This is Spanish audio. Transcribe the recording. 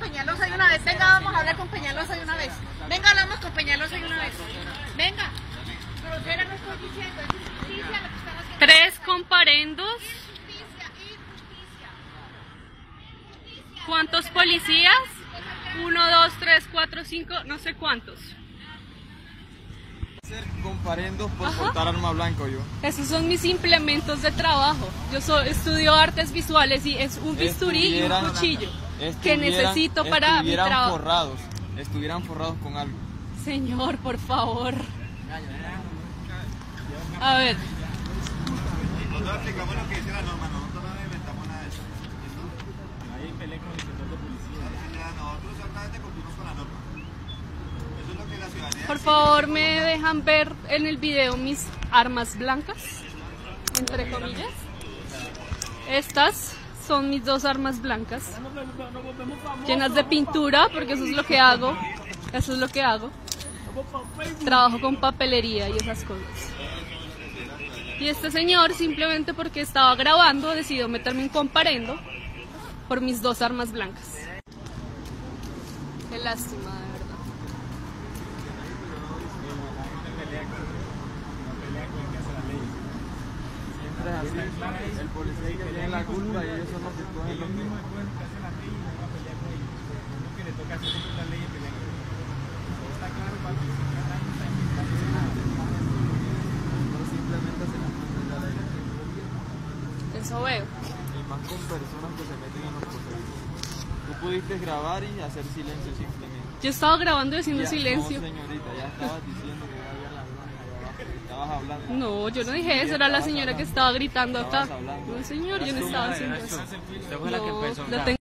Peñalosa de una vez. Venga, vamos a hablar con Peñalosa de una vez. Venga, hablamos con Peñalosa de una vez. Venga. Grosera no estoy diciendo, es injusticia lo que están haciendo. 3 comparendos. Injusticia. ¿Cuántos policías? 1, 2, 3, 4, 5, no sé cuántos. Ser comparendos por portar arma blanca yo. Esos son mis implementos de trabajo. Yo estudio artes visuales y es un bisturí y un cuchillo que necesito para mi trabajo. Estuvieran forrados con algo. Señor, por favor. A ver. Nosotros explicamos lo que dice la norma, nosotros no inventamos nada de eso. Ahí peleé con el inspector de policía. Nosotros solamente cumplimos con la norma. Eso es lo que la ciudadanía... Por favor, ¿me dejan ver en el video mis armas blancas? Entre comillas. Estas son mis 2 armas blancas. Llenas de pintura, porque eso es lo que hago. Eso es lo que hago. Trabajo con papelería y esas cosas. Y este señor, simplemente porque estaba grabando, decidió meterme un comparendo por mis 2 armas blancas. Qué lástima, de verdad. Siempre es así. El policía que tiene la culpa y ellos son los que cogen los que... Eso veo. Y más con personas que se meten en los procesos. Tú pudiste grabar y hacer silencio simplemente. Yo estaba grabando y haciendo Ya, silencio. No, señorita, ya estabas diciendo que había la norma allá abajo. Estabas hablando. No, yo no dije eso, era la señora que estaba gritando acá. Estabas hablando. No, señor, yo no estaba haciendo eso. Usted fue la que empezó. No, la tengo